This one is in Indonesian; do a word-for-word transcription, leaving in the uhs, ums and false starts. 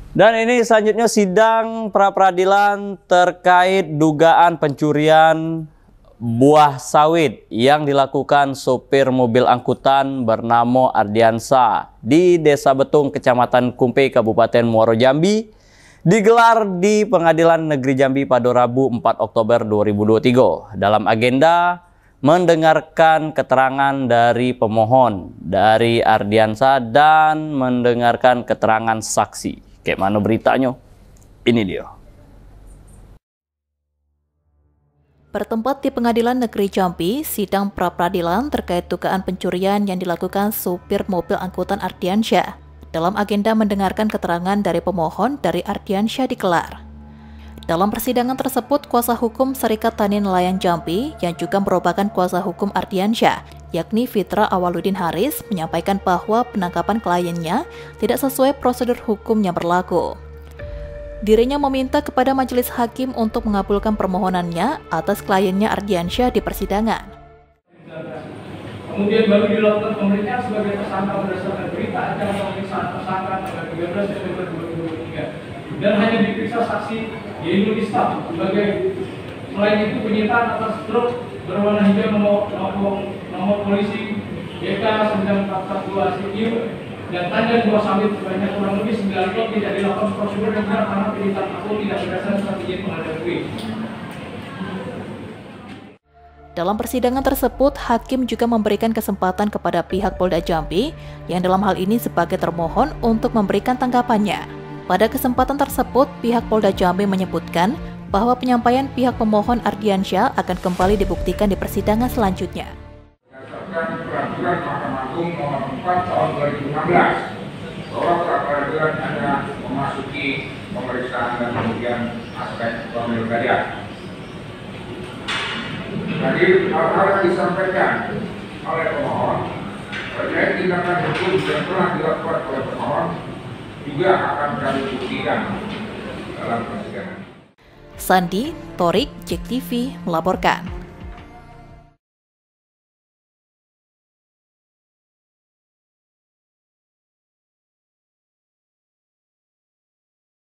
Dan ini selanjutnya sidang pra-peradilan terkait dugaan pencurian buah sawit yang dilakukan sopir mobil angkutan bernama Ardiansa di Desa Betung, Kecamatan Kumpe, Kabupaten Muaro Jambi, digelar di Pengadilan Negeri Jambi pada Rabu empat Oktober dua ribu dua puluh tiga dalam agenda mendengarkan keterangan dari pemohon dari Ardiansa dan mendengarkan keterangan saksi. Kayak mana beritanya? Ini dia. Bertempat di Pengadilan Negeri Jambi, sidang pra-peradilan terkait dugaan pencurian yang dilakukan supir mobil angkutan Ardiansyah. Dalam agenda mendengarkan keterangan dari pemohon dari Ardiansyah digelar. Dalam persidangan tersebut, kuasa hukum Serikat Tani Nelayan Jambi yang juga merupakan kuasa hukum Ardiansyah, yakni Fitra Awaludin Haris, menyampaikan bahwa penangkapan kliennya tidak sesuai prosedur hukum yang berlaku. Dirinya meminta kepada majelis hakim untuk mengabulkan permohonannya atas kliennya Ardiansyah di persidangan. Kemudian baru dilakukan pemeriksaan sebagai tersangka berdasarkan berita acara pemeriksaan tersangka tanggal tiga belas Desember dua ribu dua puluh tiga dan hanya diperiksa saksi Yainul Islam sebagai selain itu penyitaan atas truk berwarna hijau nomor nomor, nomor polisi Y K sembilan empat empat dua C Q dan tanda buah sawit sebanyak kurang lebih sembilan ton tidak dilakukan prosedur yang benar karena penyitaan aku tidak berdasarkan surat izin menghadapi. Dalam persidangan tersebut, hakim juga memberikan kesempatan kepada pihak Polda Jambi yang dalam hal ini sebagai termohon untuk memberikan tanggapannya. Pada kesempatan tersebut, pihak Polda Jambi menyebutkan bahwa penyampaian pihak pemohon Ardiansyah akan kembali dibuktikan di persidangan selanjutnya. Berdasarkan peraturan Mahkamah Agung nomor empat tahun dua ribu enam belas bahwa pra-peradilan hanya memasuki pemeriksaan dan kemudian aspek pemilkadian. Tadi hal-hal yang disampaikan oleh pemohon terkait tindakan hukum yang telah dilakukan oleh pemohon juga akan kami buktikan dalam persidangan. Sandi, Torik, Jek T V melaporkan.